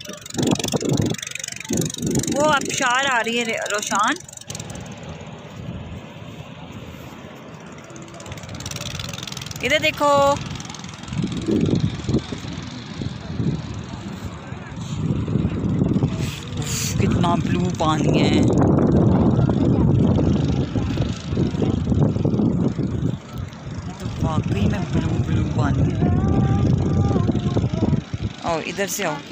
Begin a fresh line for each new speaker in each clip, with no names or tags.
वो आबशार आ रही है रोशान। इधर देखो, कितना ब्लू पानी है। तो वाकई में ब्लू पानी है। और इधर से आओ।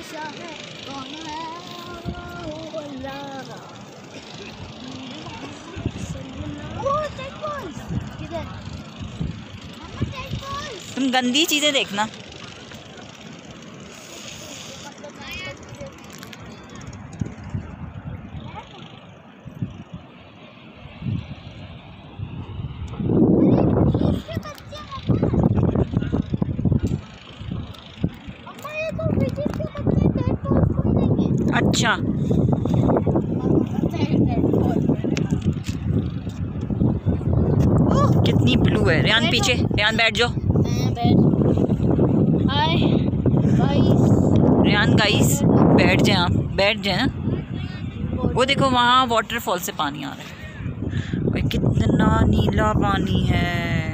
तुम गंदी चीजें देखना। अच्छा, कितनी ब्लू है। रेहान पीछे, रेहान बैठ जाओ। रेहान गाइस बैठ जाए, आप बैठ जाए। वो देखो वहाँ वाटरफॉल से पानी आ रहा है और कितना नीला पानी है।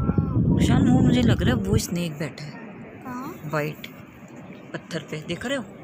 शान वो मुझे लग रहा है वो स्नेक बैठा है वाइट पत्थर पे, देख रहे हो।